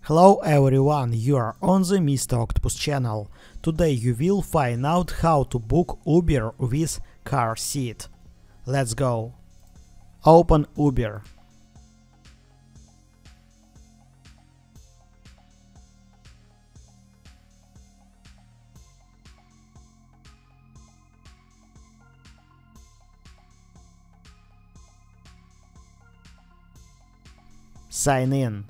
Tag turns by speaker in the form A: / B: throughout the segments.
A: Hello everyone, you are on the Mr. Octopus channel. Today you will find out how to book Uber with car seat. Let's go. Open Uber. Sign in.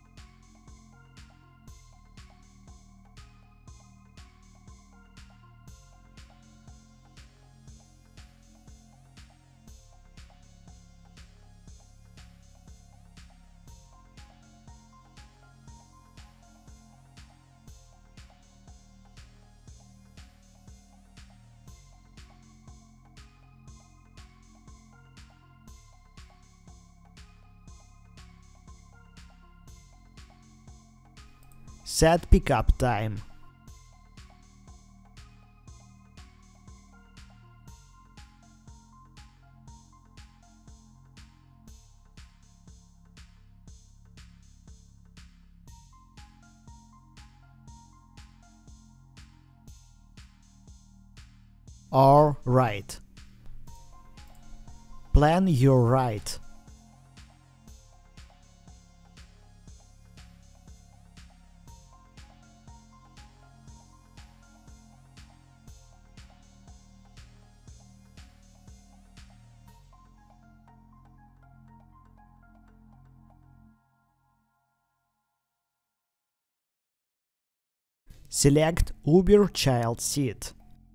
A: Set pickup time. Or ride. Plan your ride. Select Uber child seat.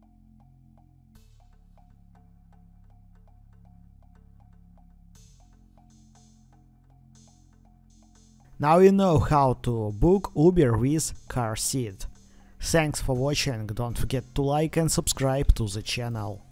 A: Now you know how to book Uber with car seat. Thanks for watching, don't forget to like and subscribe to the channel.